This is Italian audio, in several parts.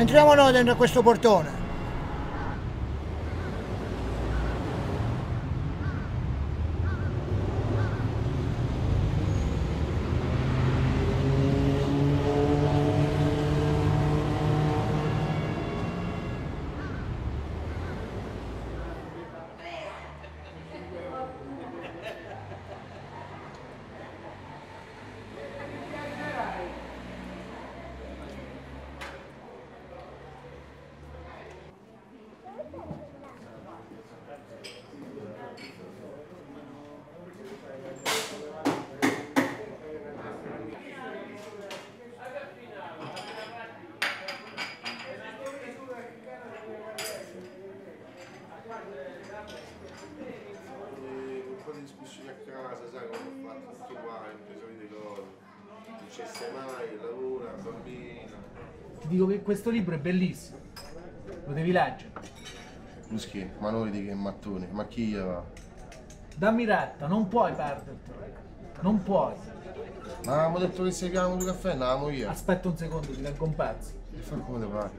Entriamo noi dentro questo portone. Un po' di discussioni a casa, sai come ho fatto tutto qua, ho preso le cose, non c'è stai mai, lavora, bambina. Ti dico che questo libro è bellissimo, lo devi leggere. Muschi, ma non vedi che è mattone, ma chi gli va? Dammi retta, non puoi perdertelo, non puoi. Ma avevamo detto che se pigliamo due caffè andavamo via. Aspetta un secondo, ti leggo un pezzo. E fa come te pare.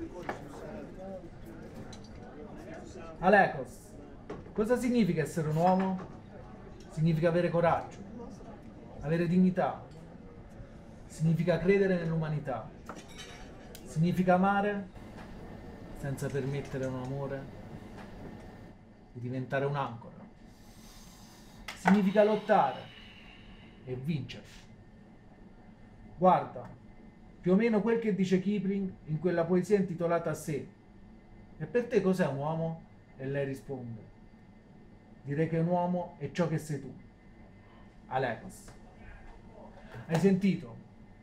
Alekos, cosa significa essere un uomo? Significa avere coraggio, avere dignità, significa credere nell'umanità, significa amare senza permettere a un amore di diventare un'ancora, significa lottare e vincere. Guarda, più o meno quel che dice Kipling in quella poesia intitolata A sé. E per te cos'è un uomo? E lei risponde: direi che un uomo è ciò che sei tu. Alekos. Hai sentito?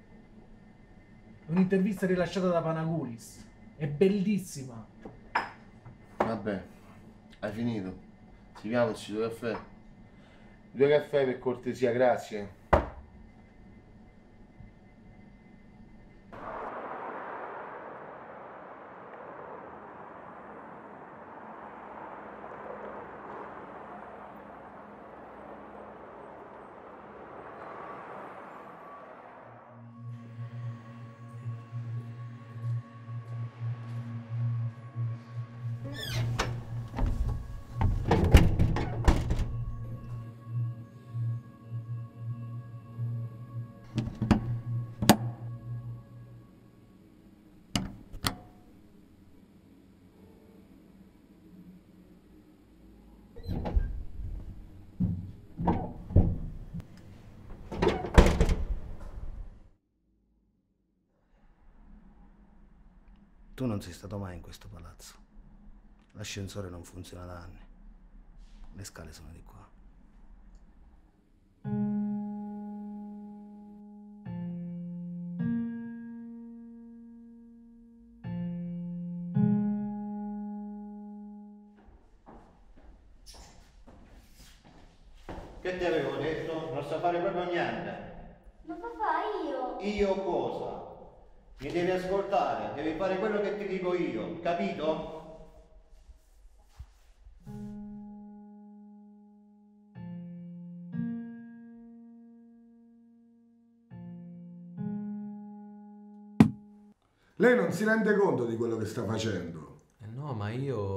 È un'intervista rilasciata da Panagoulis. È bellissima. Vabbè, hai finito? Ci piamoci due caffè? Due caffè per cortesia, grazie. Tu non sei stato mai in questo palazzo. L'ascensore non funziona da anni. Le scale sono di qua. Che ti avevo detto? Non sa fare proprio niente. Ma papà, io... Io cosa? Mi devi ascoltare, devi fare quello che ti dico io, capito? Lei non si rende conto di quello che sta facendo. No, ma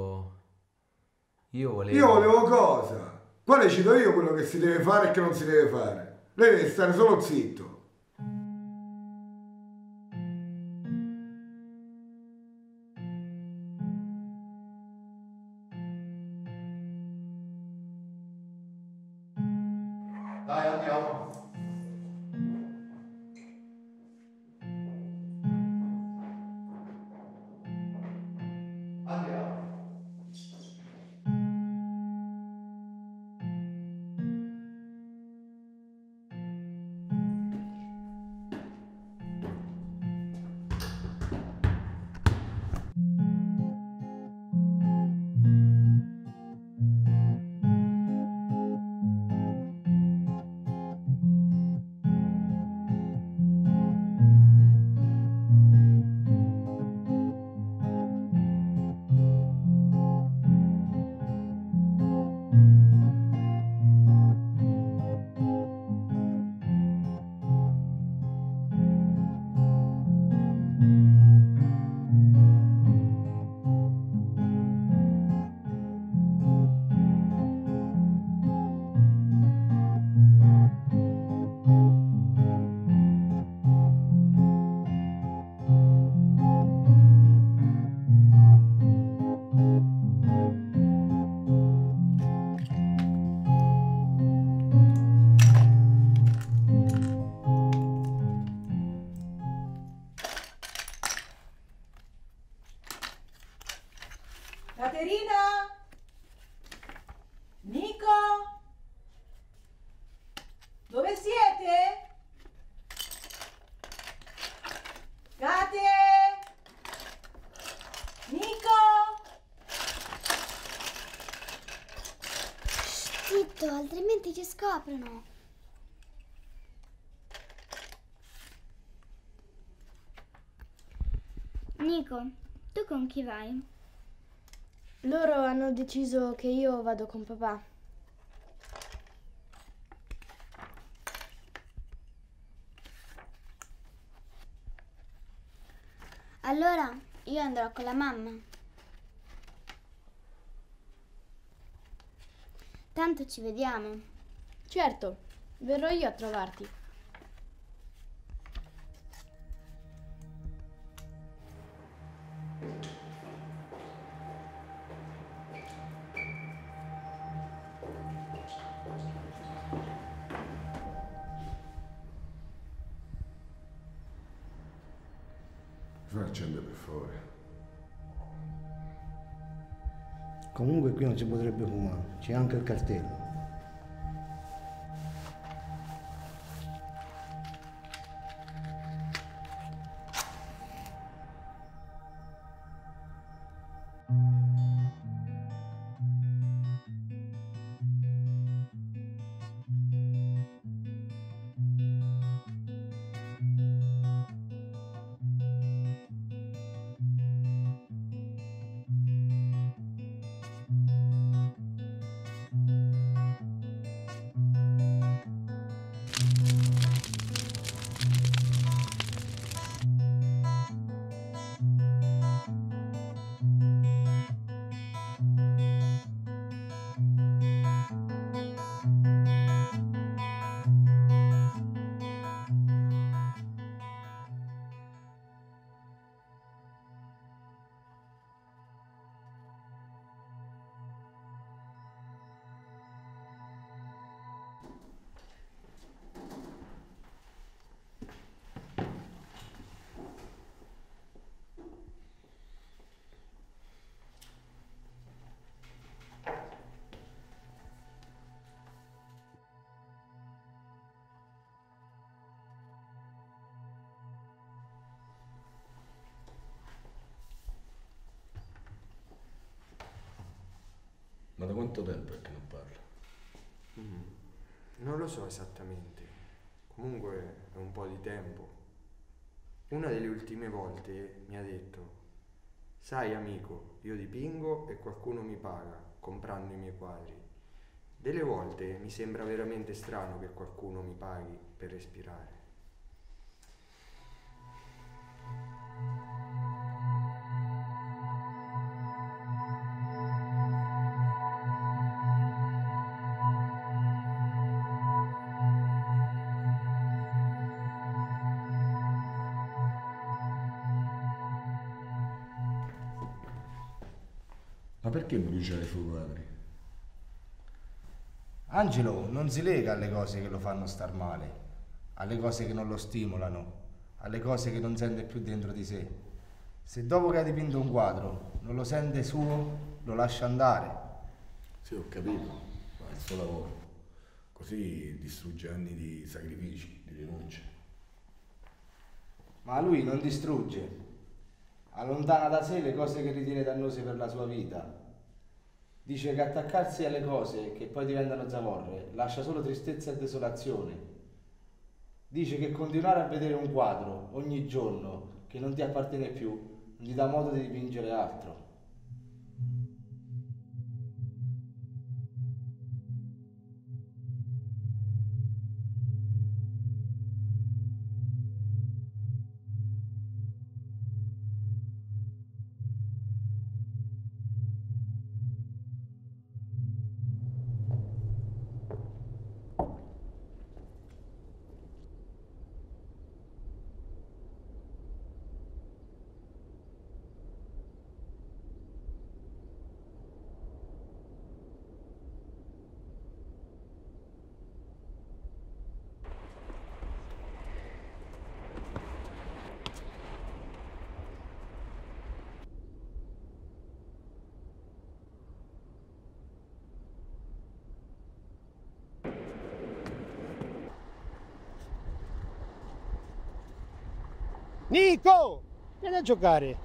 io volevo... Io volevo cosa? Qua le cito io quello che si deve fare e che non si deve fare. Lei deve stare solo zitto. Dai, andiamo. Andiamo. Caterina? Nico? Dove siete? Cate? Nico? Zitto, altrimenti ci scoprono. Nico, tu con chi vai? Loro hanno deciso che io vado con papà. Allora io andrò con la mamma. Tanto ci vediamo. Certo, verrò io a trovarti. Fai accendere per favore. Comunque qui non si potrebbe fumare, c'è anche il cartello. Ma da quanto tempo è che non parla? Non lo so esattamente. Comunque è un po' di tempo. Una delle ultime volte mi ha detto: sai amico, io dipingo e qualcuno mi paga comprando i miei quadri. Delle volte mi sembra veramente strano che qualcuno mi paghi per respirare. Ma perché bruciare i suoi quadri? Angelo non si lega alle cose che lo fanno star male, alle cose che non lo stimolano, alle cose che non sente più dentro di sé. Se dopo che ha dipinto un quadro non lo sente suo, lo lascia andare. Sì, ho capito, ma è il suo lavoro. Così distrugge anni di sacrifici, di rinunce. Ma lui non distrugge, allontana da sé le cose che ritiene dannose per la sua vita. Dice che attaccarsi alle cose che poi diventano zavorre lascia solo tristezza e desolazione. Dice che continuare a vedere un quadro ogni giorno che non ti appartiene più non ti dà modo di dipingere altro. Nico! Vieni a giocare.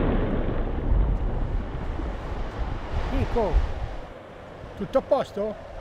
Nico, tutto a posto?